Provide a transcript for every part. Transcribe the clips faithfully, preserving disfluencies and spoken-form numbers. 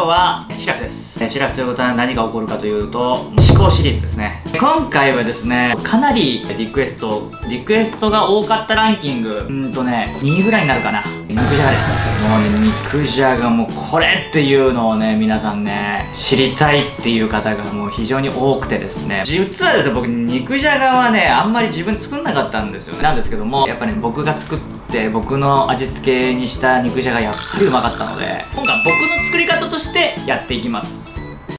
日はシラフです。シラフということは何が起こるかというと、思考シリーズですね。今回はですね、かなりリクエスト、リクエストが多かったランキング、うんとね、にいぐらいになるかな。肉じゃがです。もうね、肉じゃがもうこれっていうのをね、皆さんね、知りたいっていう方がもう非常に多くてですね、実はですね、僕、肉じゃがはね、あんまり自分作んなかったんですよね。なんですけども、やっぱり、ね、僕が作って、僕の味付けにした肉じゃがやっぱりうまかったので、今回僕の作り方としてやっていきます。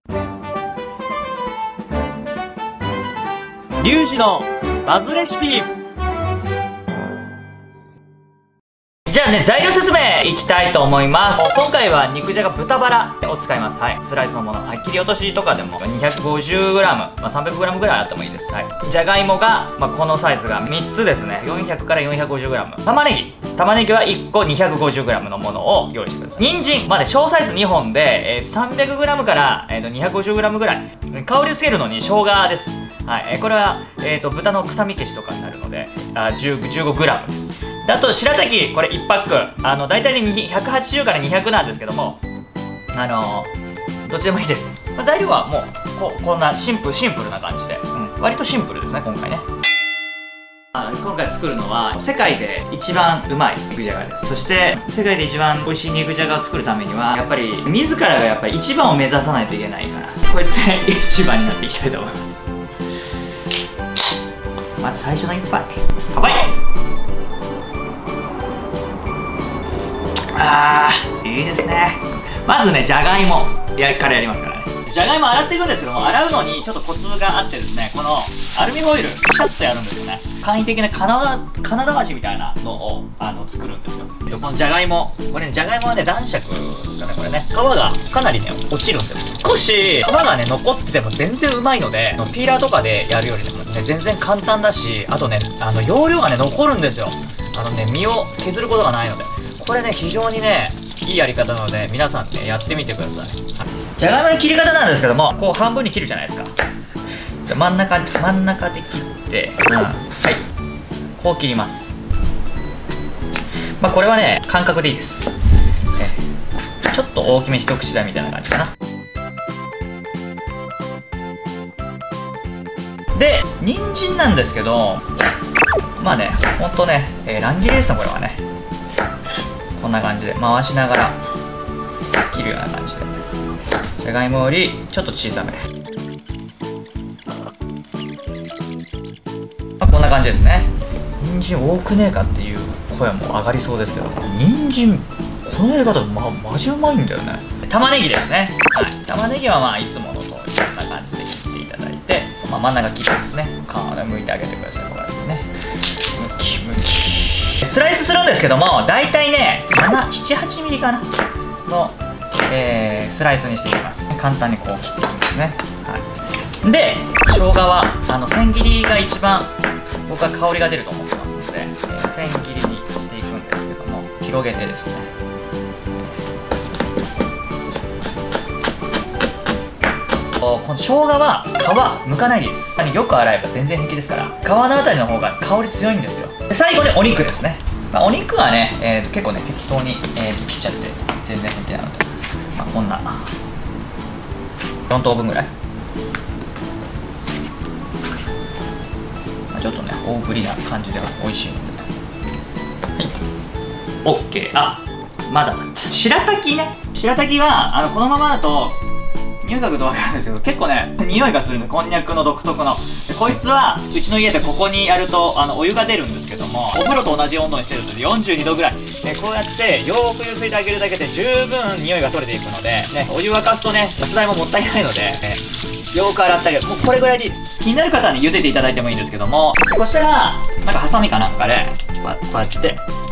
リュウジのバズレシピ。じゃあね、材料説明いきたいと思います。今回は肉じゃが豚バラを使います。はい。スライスのもの。はい。切り落としとかでも にひゃくごじゅうグラム、まあ、さんびゃくグラム ぐらいあってもいいです。はい。じゃがいもが、まあ、このサイズがみっつですね。よんひゃくからよんひゃくごじゅうグラム。玉ねぎ。玉ねぎはいっこ にひゃくごじゅうグラム のものを用意してください。人参。まあね、小サイズにほんで、えー、さんびゃくグラム から、えー、と にひゃくごじゅうグラム ぐらい。香りをつけるのに生姜です。はい。えー、これは、えー、と豚の臭み消しとかになるので、あ じゅうごグラム です。であと白滝、これいちパック、あの大体ねひゃくはちじゅうからにひゃくなんですけども、あのー、どっちでもいいです。まあ、材料はもうここんなシンプルシンプルな感じで、うん、割とシンプルですね今回ね。あ今回作るのは世界で一番うまい肉じゃがです。そして世界で一番美味しい肉じゃがを作るためにはやっぱり自らがやっぱり一番を目指さないといけないから、こいつで一番になっていきたいと思います。まず最初の一杯、乾杯。あー、いいですね。まずね、じゃがいもからやりますからね。じゃがいも洗っていくんですけども、洗うのにちょっとコツがあってですね、このアルミホイル、シャッとやるんですよね。簡易的な金金だわしみたいなのをあの作るんですよ。このじゃがいも、これね、じゃがいもはね、男爵ですかね、これね。皮がかなりね、落ちるんです。少し皮がね、残ってても全然うまいので、ピーラーとかでやるよりもね、全然簡単だし、あとね、あの容量がね、残るんですよ。あのね、身を削ることがないので。これね、非常にね、いいやり方なので、皆さんね、やってみてください。じゃがいもの切り方なんですけども、こう半分に切るじゃないですか。じゃ真ん中、真ん中で切って、うん、はい。こう切ります。まあ、これはね、感覚でいいです。えちょっと大きめ一口大みたいな感じかな。で、人参なんですけど、まあね、ほんとね、えー、乱切りですね、これはね。こんな感じで回しながら切るような感じで、じゃがいもよりちょっと小さめ、まあ、こんな感じですね。人参多くねえかっていう声も上がりそうですけど、人参このやり方まマジうまいんだよね。玉ねぎですね、はい、玉ねぎはまあいつもの通りこんな感じで切っていただいて、まあ、真ん中切ってですね、皮を剥いてあげてください。こうやってね、ムキムキスライスするんですけども、だいたいねなな、はち、はちミリかなの、えー、スライスにしていきます。簡単にこう切っていきますね。はい、で生姜はあの千切りが一番僕は香りが出ると思ってますので、えー、千切りにしていくんですけども、広げてですね、この生姜は皮剥かないでいいです。よく洗えば全然平気ですから、皮のあたりの方が香り強いんですよ。で最後にお肉ですね。まあ、お肉はね、えー、と結構ね適当に、えー、と切っちゃって全然平気なので、まあ、こんなよん等分ぐらい、まあ、ちょっとね大ぶりな感じでは美味しいので、はい、OK。 あ、まだだった。白滝ね、白滝はあのこのままだと匂い嗅ぐと分かるんですけど、結構ね匂いがするんで、こんにゃくの独特の。でこいつはうちの家でここにやるとあのお湯が出るんですけども、お風呂と同じ温度にしてるとよんじゅうにどぐらいで、こうやってよーくゆすいてあげるだけで十分匂いが取れていくので、ね、お湯沸かすとねガス代ももったいないので、ね、よーく洗ってあげる。もうこれぐらいでいいです。気になる方はね茹でていただいてもいいんですけども、こうしたらなんかハサミかなんかでこうやってこ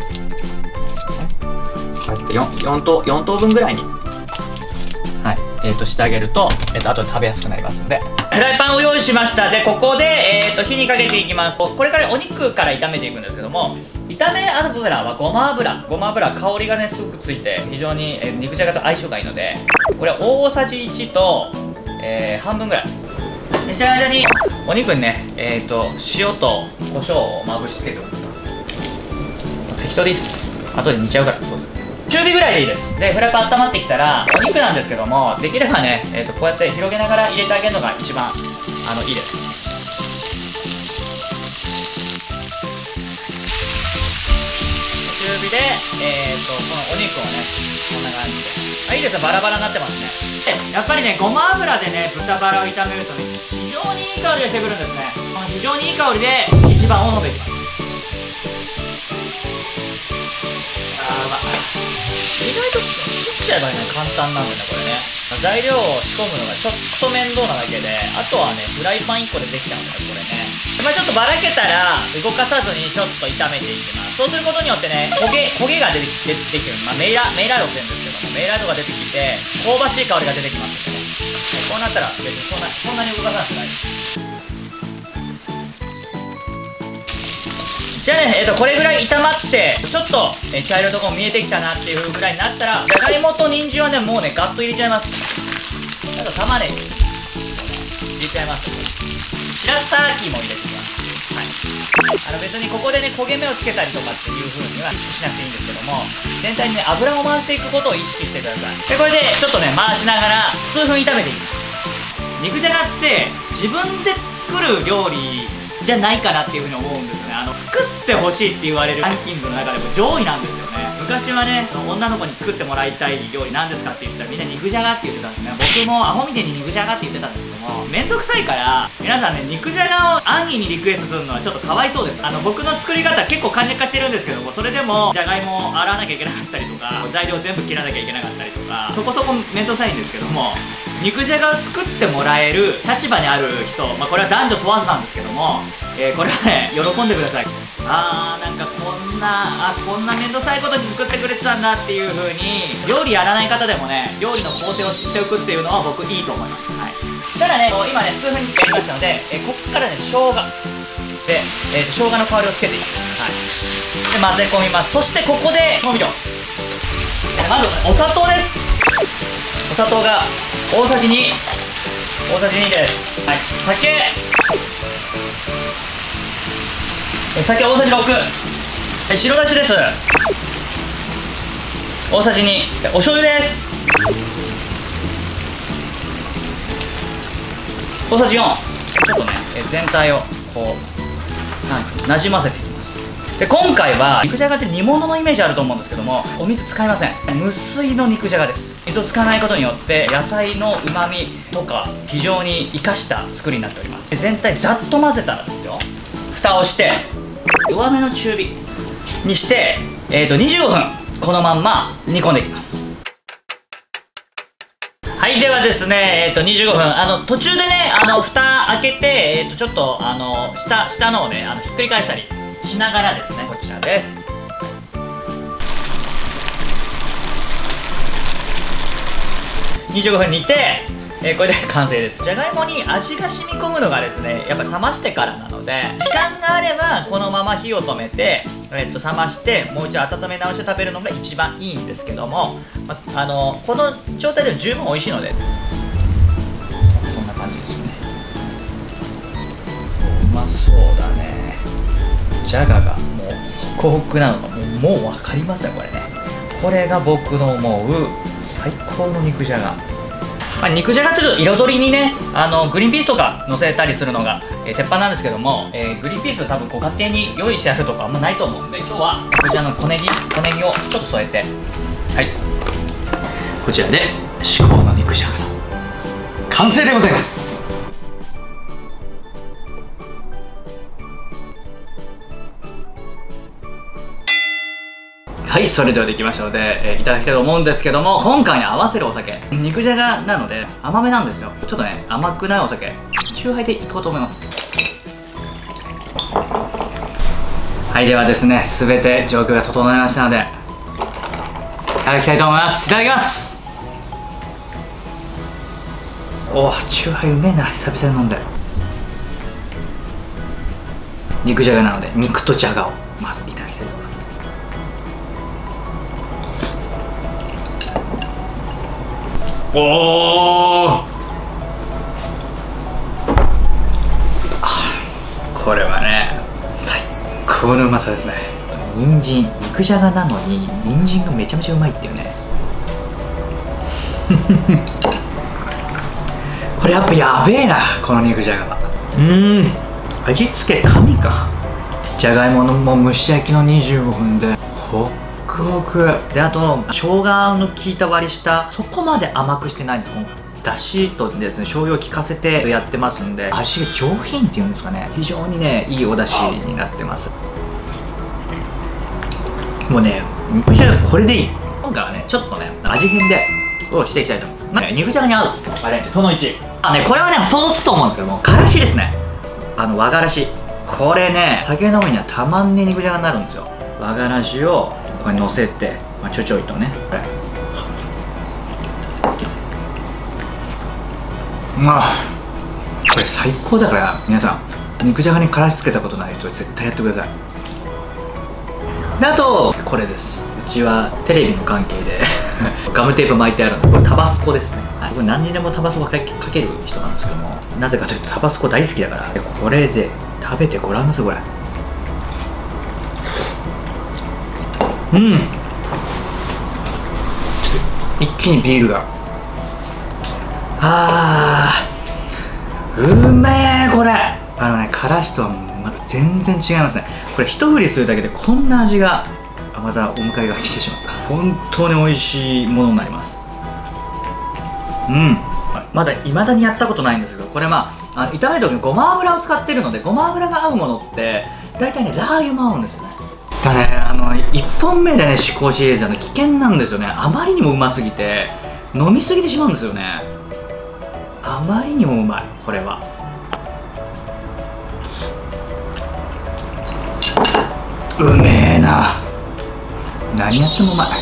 うやって 4, 4, 等4等分ぐらいに、はい、えーとしてあげると、えーと後で食べやすくなりますので。フライパンを用意しました。でここで、えーと火にかけていきます。これからお肉から炒めていくんですけども、炒め油はごま油ごま油、香りがねすごくついて非常に、えー、肉じゃがと相性がいいので、これは大さじいちと、えー、半分ぐらいで、その間にお肉にね、えーと塩と胡椒をまぶしつけておきます。適当です。後で煮ちゃうからどうせ。 中火ぐらいでいいです。でフライパン温まってきたらお肉なんですけども、できればね、えー、とこうやって広げながら入れてあげるのが一番あのいいです。中火で、えー、とこのお肉をねこんな感じで、あ、いいですよ、バラバラになってますね。でやっぱりね、ごま油でね豚バラを炒めるとね、非常にいい香りがしてくるんですね。この非常にいい香りで一番を飲んでいきます。あー、まあ意外と切っちゃえばね簡単なんだよね、これね。材料を仕込むのがちょっと面倒なだけで、あとはねフライパンいっこでできちゃうんだよ、これね。まあ、ちょっとばらけたら動かさずにちょっと炒めていきます。そうすることによってね、焦げ焦げが出てきてできる、まあ、メイラメイラードって言うんですけども、メイラードが出てきて香ばしい香りが出てきますので、こうなったら別にそんなそんなに動かさなくて大丈夫。じゃあね、えー、とこれぐらい炒まってちょっと、えー、茶色いとこも見えてきたなっていうぐらいになったら、じゃがいもと人参はねもうねガッと入れちゃいます。あと玉ねぎ入れちゃいます。白滝も入れてきます。はい、あの別にここでね焦げ目をつけたりとかっていう風には意識しなくていいんですけども、全体にね油を回していくことを意識してください。でこれでちょっとね回しながら数分炒めていきます。肉じゃがって自分で作る料理じゃないかなっていう風に思うんですね。あの作ってほしいって言われるランキングの中でも上位なんですよね。昔はね、その女の子に作ってもらいたい料理なんですかって言ったらみんな肉じゃがって言ってたんですね。僕もアホみてに肉じゃがって言ってたんですけども、めんどくさいから皆さんね、肉じゃがを安易にリクエストするのはちょっとかわいそうです。あの僕の作り方結構簡略化してるんですけども、それでもじゃがいもを洗わなきゃいけなかったりとか、材料全部切らなきゃいけなかったりとか、そこそこめんどくさいんですけども、肉じゃがを作ってもらえる立場にある人、まあ、これは男女問わずなんですけども、えー、これはね喜んでください。あー、なんかこんなあこんな面倒くさいことに作ってくれてたんだっていう風に、料理やらない方でもね料理の工程を知っておくっていうのは僕いいと思います。はい、ただね今ね数分やりましたので、えー、こっからね生姜で、えー、生姜の香りをつけていきます。はい、で混ぜ込みます。そしてここで調味料、まずお砂糖です。お砂糖が大さじに、大さじにです。はい、酒酒大さじろく、白だしです。大さじに、お醤油です。大さじよん。ちょっとね全体をこうなんですかなじませていきます。で今回は肉じゃがって煮物のイメージあると思うんですけども、お水使いません。無水の肉じゃがです。水を使わないことによって野菜のうまみとか非常に生かした作りになっております。で全体ざっと混ぜたらですよ、蓋をして弱めの中火にして、えー、とにじゅうごふんこのまんま煮込んでいきます。はい、ではですね、えー、とにじゅうごふん、あの途中でねあの蓋開けて、えー、とちょっとあの下下のをねあのひっくり返したりしながらですね、こちらです。にじゅうごふん煮て、えー、これで完成です。じゃがいもに味が染み込むのがですねやっぱり冷ましてからなので、時間があればこのまま火を止めて、えー、と冷ましてもう一度温め直して食べるのが一番いいんですけども、まあのこの状態でも十分美味しいので、こんな感じですよね。うまそうだね。じゃががもうホクホクなのがもう、もう分かりますね、これね。これが僕の思う最高の肉じゃが。まあ、肉じゃがってちょっと彩りにねあのグリーンピースとか乗せたりするのが、えー、鉄板なんですけども、えー、グリーンピース多分ご家庭に用意してあるとかあんまないと思うんで、今日はこちらの小ネギ小ネギをちょっと添えて、はい、こちらで至高の肉じゃがの完成でございます。はい、それではできましたので、えー、いただきたいと思うんですけども、今回に合わせるお酒、肉じゃがなので甘めなんですよ。ちょっとね甘くないお酒、酎ハイでいこうと思います。はい、ではですね全て状況が整いましたのでいただきたいと思います。いただきます。おー、酎ハイうめえな、久々に飲んで。肉じゃがなので肉とじゃがをまずいただきたいと思います。おー、これはね最高のうまさですね。 人参、肉じゃがなのに人参がめちゃめちゃうまいっていうねこれやっぱやべえな、この肉じゃがは。うーん、味付け神か。じゃがいものもう蒸し焼きのにじゅうごふんでホックホクで、あと生姜の効いた割り下、そこまで甘くしてないんです。このだしとですね、醤油を効かせてやってますんで、味が上品っていうんですかね、非常にね、いいお出汁になってます。もうね、肉じゃがこれでいい。今回はね、ちょっとね、味変でをしていきたいと思う。まあね、肉じゃがに合うアレンジそのいち。あね、これはね、想像つくと思うんですけども、からしですね。あの和がらし、これね、酒飲むにはたまんね肉じゃがになるんですよ。和がらしをここにのせて、まあ、ちょちょいとね、これまあこれ最高だから、皆さん肉じゃがにからしつけたことない人は絶対やってください。で、あとこれです。うちはテレビの関係でガムテープ巻いてあるんで、これタバスコですね。はい、これ何にでもタバスコかけかける人なんですけども、なぜかというとタバスコ大好きだから、これで食べてごらんなさい。これうん、ちょっと一気にビールが、あーうめえ。これあのね、からしとはまた全然違いますね。これ一振りするだけでこんな味が、あ、またお迎えが来てしまった。本当に美味しいものになります。うん、まだ未だにやったことないんですけど、これまあ、あの炒める時にごま油を使ってるので、ごま油が合うものって大体ね、ラー油も合うんですよね。だね、あのいっぽんめでね、試行シリーズはね、危険なんですよね。あまりにもうますぎて飲みすぎてしまうんですよね。あまりにもうまい。これはうめえな。何やってもうまい。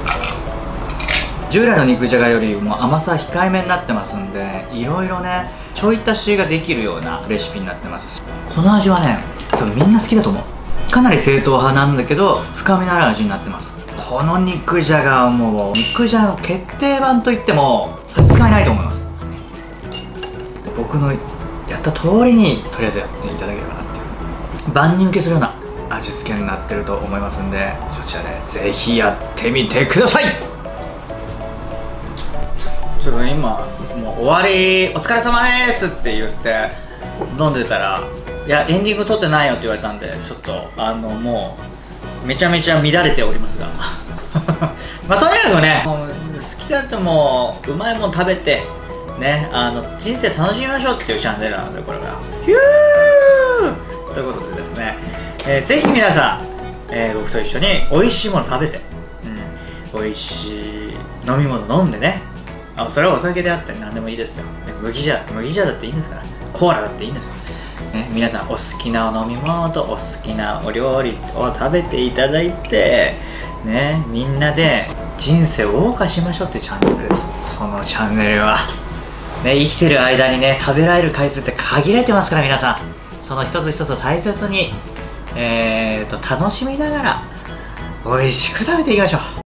従来の肉じゃがよりも甘さ控えめになってますんで、いろいろね、ちょい足しができるようなレシピになってますし、この味はね、多分みんな好きだと思う。かなり正統派なんだけど深みのある味になってます。この肉じゃがはもう肉じゃがの決定版といっても差し支えないと思います。僕のやった通りにとりあえずやっていただければなっていう、万人受けするような味付けになってると思いますんで、こちらでぜひやってみてください。ちょっと今もう終わり、お疲れ様ですって言って飲んでたら、いやエンディング撮ってないよって言われたんで、ちょっとあのもうめちゃめちゃ乱れておりますがまあとにかくね、もう好きだともううまいもん食べてね、あの人生楽しみましょうっていうチャンネルなので、これがヒューということでですね、えー、ぜひ皆さん、えー、僕と一緒に美味しいもの食べて、うん、美味しい飲み物飲んでね、あ、それはお酒であったり何でもいいですよ。麦茶麦茶だっていいんですから、コーラだっていいんですよ、ね、皆さんお好きなお飲み物とお好きなお料理を食べていただいてね、みんなで人生を謳歌しましょうっていうチャンネルです。このチャンネルはね、生きてる間にね、食べられる回数って限られてますから、皆さんその一つ一つを大切にえーと楽しみながら美味しく食べていきましょう。